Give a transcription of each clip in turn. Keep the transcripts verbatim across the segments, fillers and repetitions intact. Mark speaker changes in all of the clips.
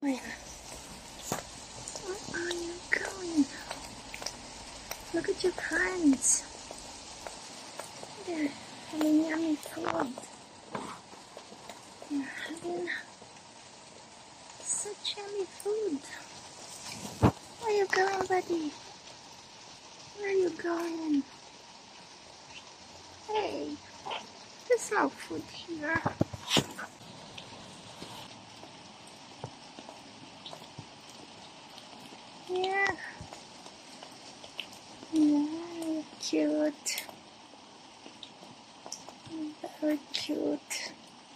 Speaker 1: Where are you going? Look at your friends. They're having yummy food. They're having such yummy food. Where are you going, buddy? Where are you going? Hey, there's no food here. Yeah. Yeah, cute. Very cute.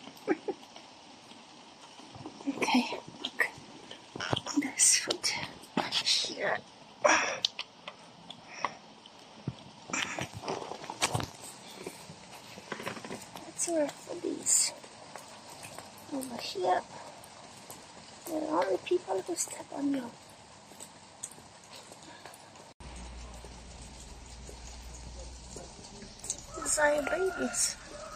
Speaker 1: Okay, look. There's food here. That's where food is. Over here. There are only people who step on you. These are your babies.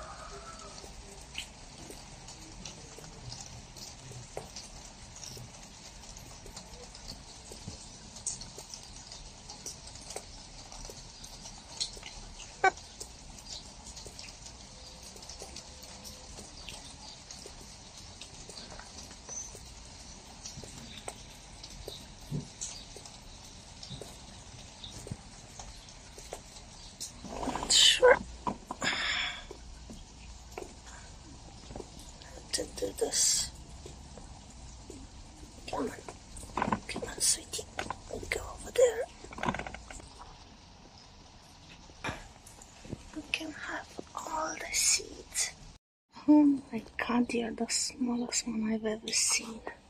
Speaker 1: Sure. To do this. Come on. Come on, sweetie. We go over there. We can have all the seeds. Oh my god, you're the smallest one I've ever seen.